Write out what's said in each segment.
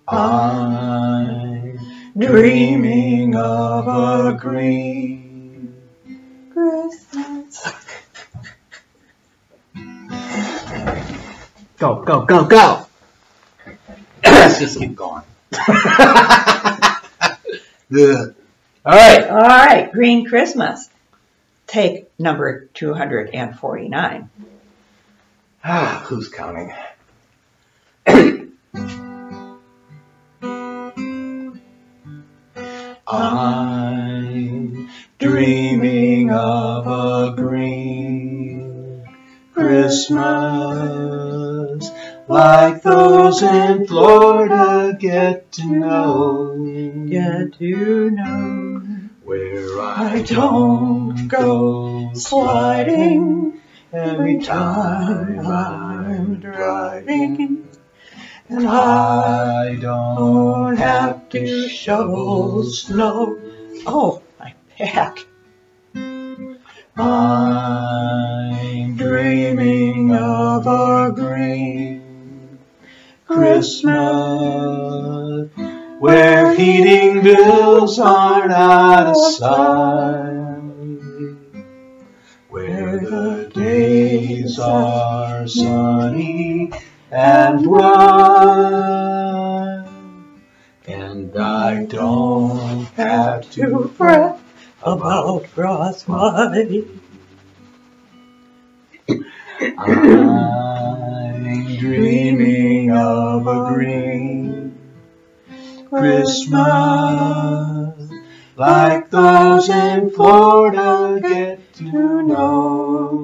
I'm dreaming of a green Christmas. Go, go, go, go! Let's just keep going. All right, Green Christmas. Take number 249. Who's counting? I'm dreaming of a green Christmas, like those in Florida get to know, where I don't go sliding every time I'm driving, and I don't have to shovel snow. Oh, my back. I'm dreaming of a green Christmas, where heating bills aren't out of sight, where the days are sunny and bright, and I don't have to fret about frostbite. I'm dreaming of a green Christmas, like those in Florida get to know,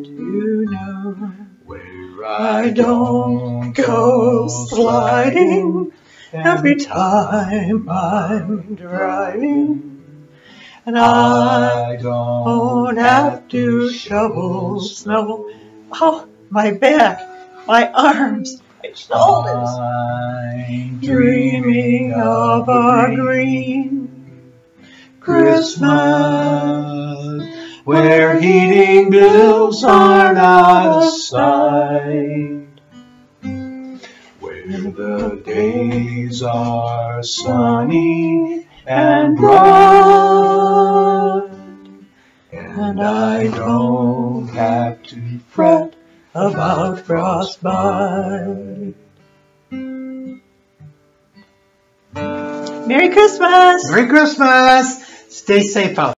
where I don't go sliding every time I'm driving, and I don't have to shovel snow. Oh, my back, my arms, my shoulders. I'm dreaming of a green Christmas, where heating bills aren't out of sight, where the days are sunny and bright, and I don't have to fret about frostbite. Merry Christmas! Merry Christmas! Stay safe out there.